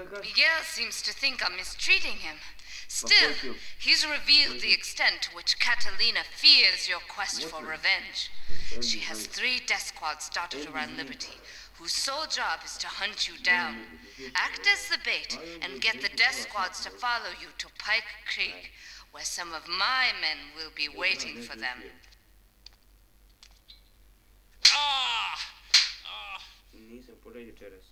Miguel seems to think I'm mistreating him. Still, he's revealed the extent to which Catalina fears your quest for revenge. She has 3 death squads dotted around Liberty, whose sole job is to hunt you down. Act as the bait and get the death squads to follow you to Pike Creek, where some of my men will be waiting for them. Neyse buraya geçeriz.